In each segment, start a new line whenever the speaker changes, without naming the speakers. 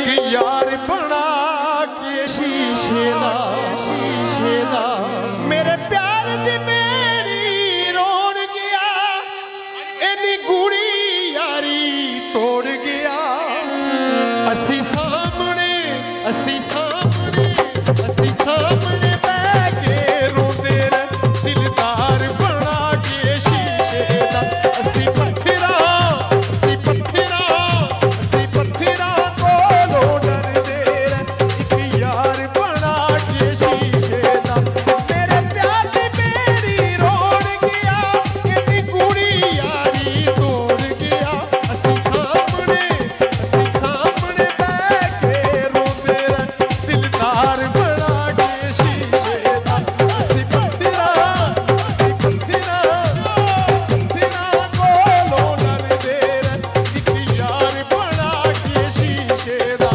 यार बना के शीशे दा मेरे प्यार दी मेरी रोन गया इन्नी गूढ़ी यारी तोड़ गया असी सामने बह के रोंदे रहे दिलदार बना के शीशे दा असी पत्थरा कोलों डरदे रहे एक यार बना के शीशे दा मेरे प्यार दी मेरी रोन गया इन्नी गूढ़ी यारी तोड़ गया असी सामने बह के रोंदे रहे दिलदार बना के शीशे दा असी पत्थरा कोलों डरदे रहे एक यार बना के शीशे दा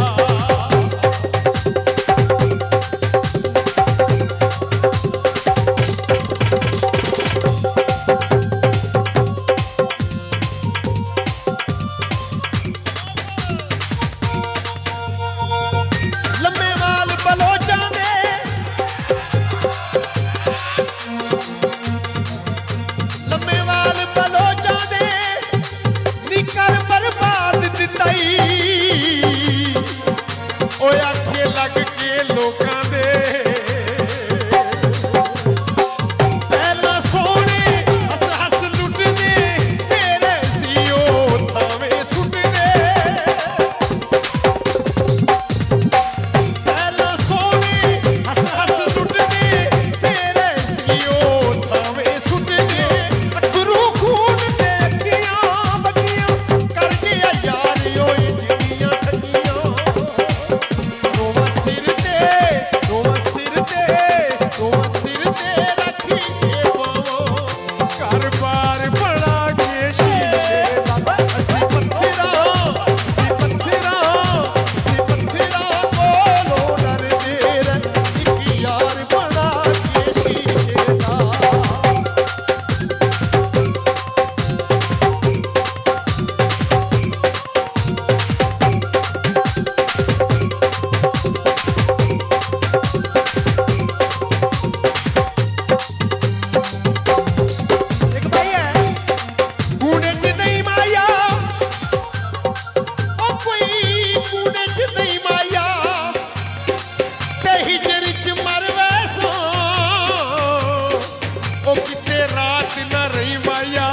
लम्मे वाल बलोचां दे निकर बर्बाद दिताई ओए आखे लग के लोकां दे पहला सोने हस लुटदे तेरे सीओ थावे सुटदे पहला सोने हस लुटदे तेरे सीओ थावे सुटदे अखरू खून दे अखियां बगियां कर गया यार ओए जिंदियां ठगियां रोवा सिर ते रखी के पावो घर बार बना के शीशे दा असी पत्थरा कोलों डरदे रहे एक यार बना के शीशे दा एक भाई है कूड़े च नहीं माया ओ कोई कूड़े च नहीं माया ते हिजर च मर वैसा ओ किते रात न रही माया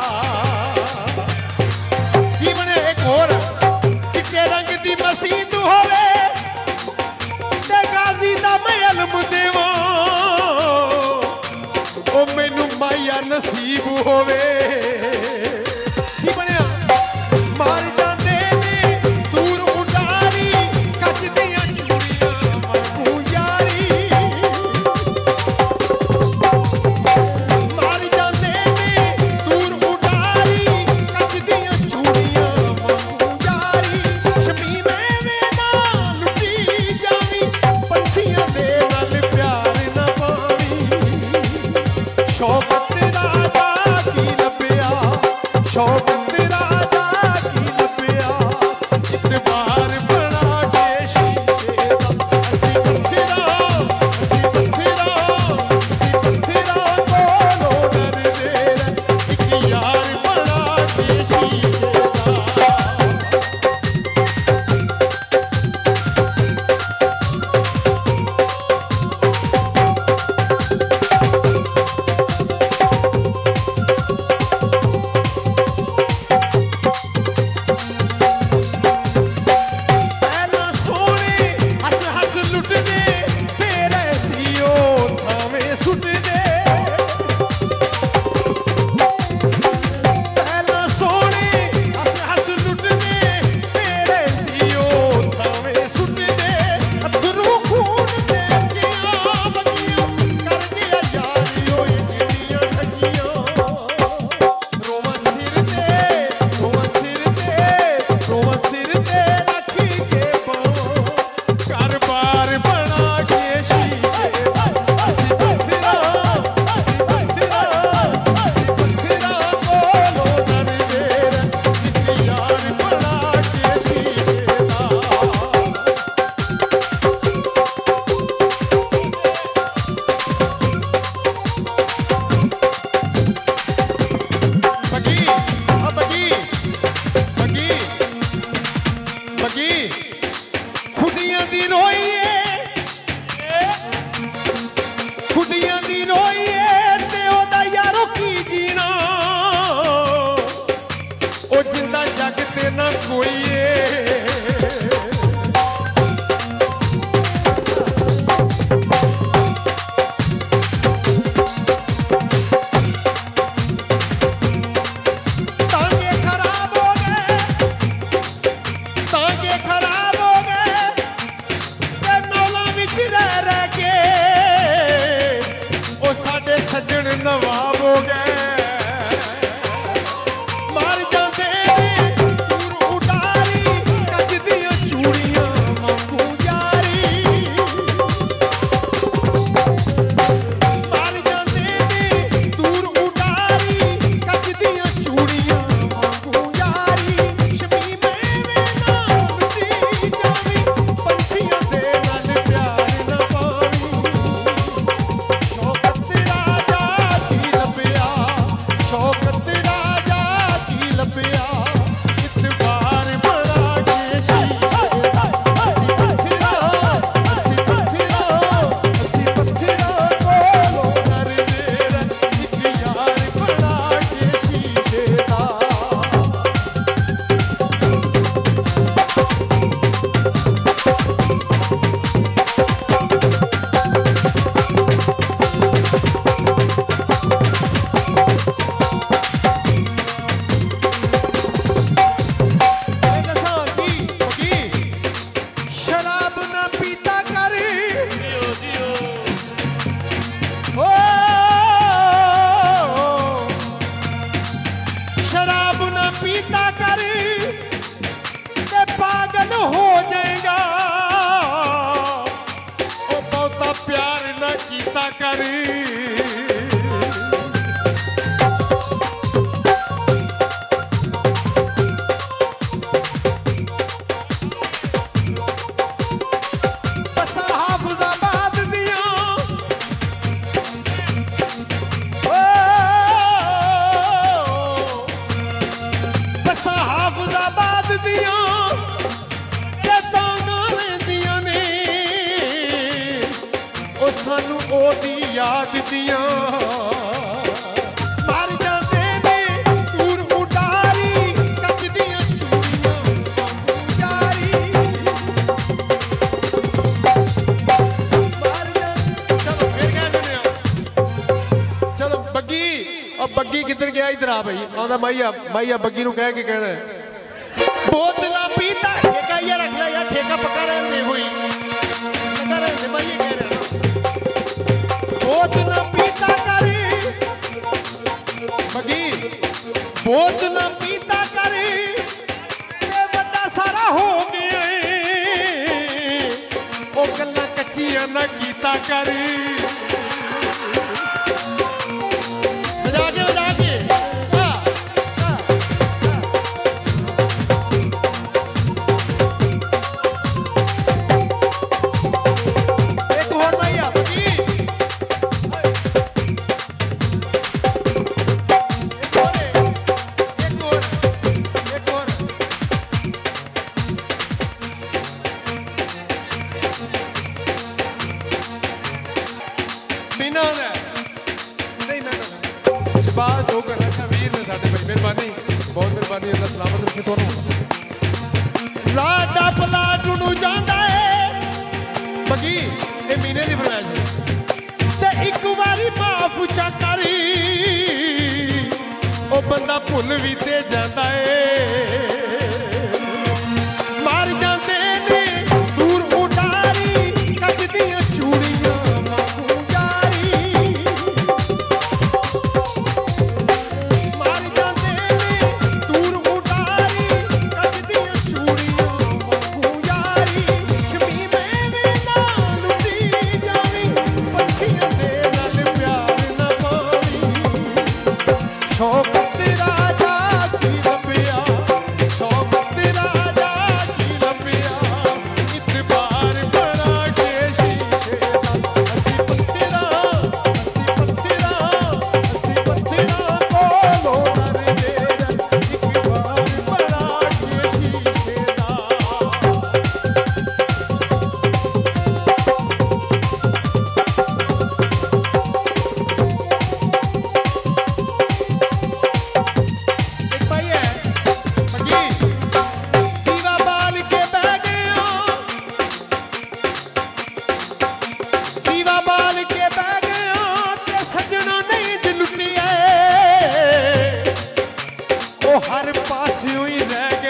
की बने एक और चिट्टे रंग दी मसीद होवे ते गाजी दा मैं इल्म देवां ओ मैनू माया नसीब होवे की बनया मार जांदे ने दूर उडारी कच दियां चूड़ियां मनकू यारी मार जांदे ने दूर उडारी कच दियां चूड़ियां मनकू यारी शमीने वे नाल लुटी जावी पंछियां दे नाल प्यार ना पावी शौकत राजा की लभ्या शौकत राजा की लभ्या इतबार बना के शीशे दा असी पत्थरा कोलों डरदे रहे एक यार बना के शीशे दा कोई सजन नवाब हो गए मार जाते दूर उडारी कज दियां चूड़ियां मंगू यारी मार जाते दूर उडारी कज दियां चूड़ियां मंगू यारी शमीमे में नाम दी जावी पंछियां दे नाल प्यार न पावी शौकत राजा की लबिया शौकत राजा की लबिया इतबार बड़ा के शीशे हसी पत्थरा कोलो कर मेरा एक यार बड़ा के शीशे दा शराब ना पीता कर ओ शराब ना पीता कर ते पागल हो जाएगा ओ बहुता प्यार ना कीता कर हाफिजाबाद दियां ते तांगा लैंदियां ने ओ सानू ओदी याद दियां मर जाते ने दूर उडारी कज दियां चूड़ियां मंगू यारी मर जाते चलो फिर कह देने चलो बग्गी अब बग्गी किधर गया इधर आ भाई आंदा माइया बग्गी नू कह के कहना है बोतला पीता ठेका ये रख ले यार ठेका पक्का रहने दे हुई लगा रहने दे माइया कह रहा बोतला पीता करे बग्गी बोतला पीता करे ते बड़ा सारा हो गया ओ गल्ला कच्चियां ना कीता करे बात हो करना था वीर ने साडे भाई मेहरबानी बहुत मेहरबानी अल्लाह सलामत रखे ਤੁਹਾਨੂੰ ਲਾਡਾ ਪਲਾਟੂ ਨੂੰ ਜਾਂਦਾ ਏ ਬਗੀ ਇਹ ਮਹੀਨੇ ਦੀ ਫਰਮਾਇਸ਼ ਤੇ ਇੱਕ ਵਾਰੀ ਮਾਫ ਚਾ ਕਰੀ ਉਹ ਬੰਦਾ ਭੁੱਲ ਵੀ ਤੇ ਜਾਂਦਾ ਏ ਮਰ ਜਾਂਦੇ ਨੇ ਦੂਰ ਉਡਾਰੀ ਕੱਜ ਦੀਆਂ ਚੂੜੀਆਂ ਮੰਗੂ ਯਾਰੀ ਮਰ ਜਾਂਦੇ ਨੇ ਦੂਰ ਉਡਾਰੀ ਕੱਜ ਦੀਆਂ ਚੂੜੀਆਂ ਮੰਗੂ ਯਾਰੀ ਸ਼ਮੀਮੇ ਦੇ ਨਾਲ ਦੀ ਜਾਵੀ ਪੰਛੀਆਂ ਦੇ ਨਾਲ ਪਿਆਰ ਨਾ ਪਾਵੀ शौकत राजा की लबिया बस यूं ही रह